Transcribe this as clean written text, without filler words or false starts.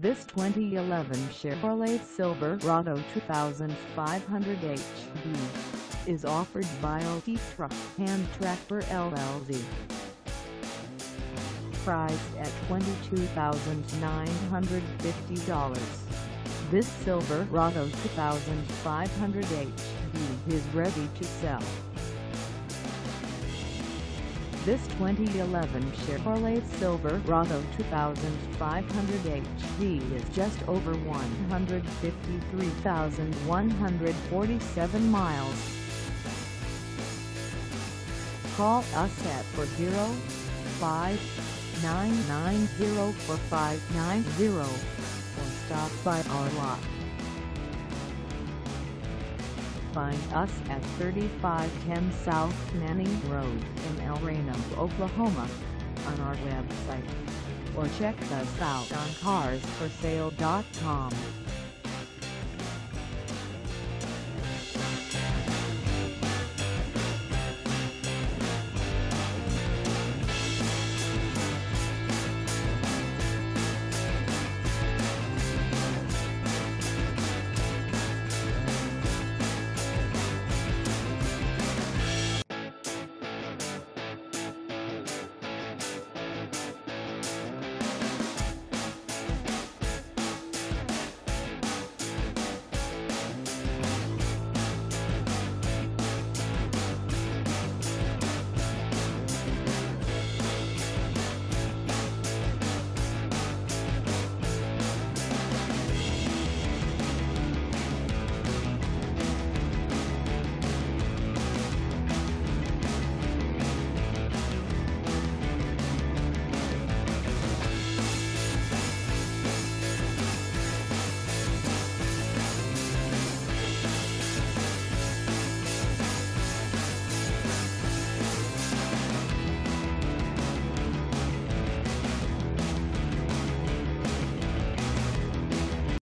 This 2011 Chevrolet Silverado 2500HD is offered by OT Truck and Tractor LLC. Priced at $22,950, this Silverado 2500HD is ready to sell. This 2011 Chevrolet Silverado 2500HD is just over 153,147 miles. Call us at 405-990-4590 or stop by our lot. Find us at 3510 South Manning Road in Reno, Oklahoma, on our website, or check us out on carsforsale.com.